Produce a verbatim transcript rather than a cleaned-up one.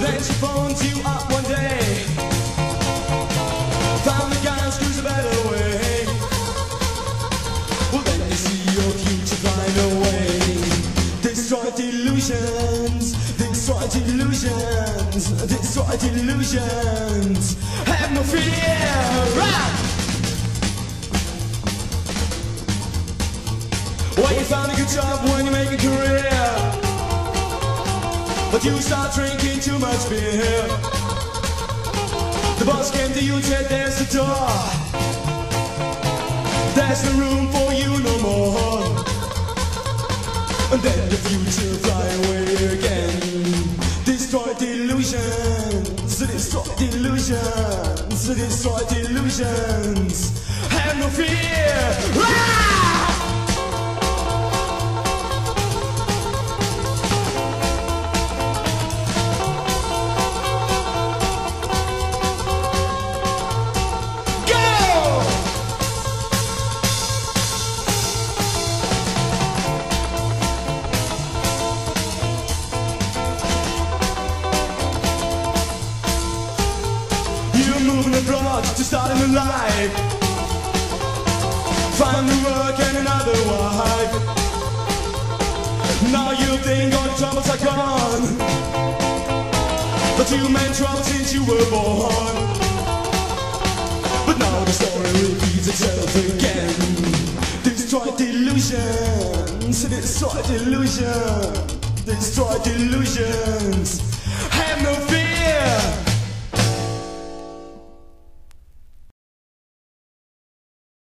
then she phones you up one day. Found the guy who screws a better way. Well, then you see your future flying away. Destroy delusions, destroy delusions, destroy delusions. Have no fear. Right. Well, you found a good job when you make a career, but you start drinking too much beer. The boss came to you and said, there's the door. There's no room for you no more. And then the future fly away again. Destroy delusions, destroy delusions, destroy delusions. Have no fear. Ah! Moving abroad to start a new life, find new work and another wife. Now you think all the troubles are gone, but you meant trouble since you were born. But now the story repeats itself again. Destroy delusions, destroy delusions, destroy delusions.